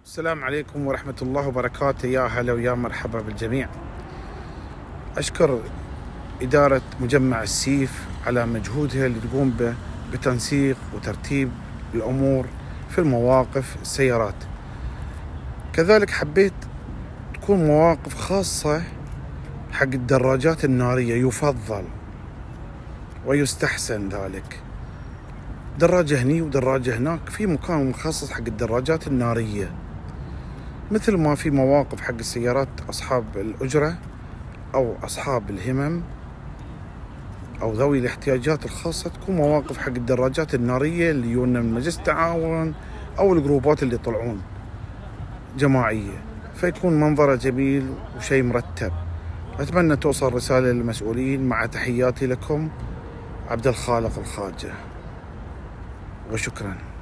السلام عليكم ورحمة الله وبركاته. يا هلا ويا مرحبا بالجميع. أشكر إدارة مجمع السيف على مجهودها اللي تقوم به بتنسيق وترتيب الأمور في المواقف السيارات. كذلك حبيت تكون مواقف خاصة حق الدراجات النارية، يفضل ويستحسن ذلك. دراجة هني ودراجة هناك، في مكان مخصص حق الدراجات النارية، مثل ما في مواقف حق السيارات أصحاب الأجرة أو أصحاب الهمم أو ذوي الاحتياجات الخاصة. تكون مواقف حق الدراجات النارية اللي يجونا من مجلس التعاون أو الجروبات اللي يطلعون جماعية، فيكون منظره جميل وشيء مرتب. أتمنى توصل رسالة للمسؤولين. مع تحياتي لكم، عبد الخالق الخواجة، وشكرا.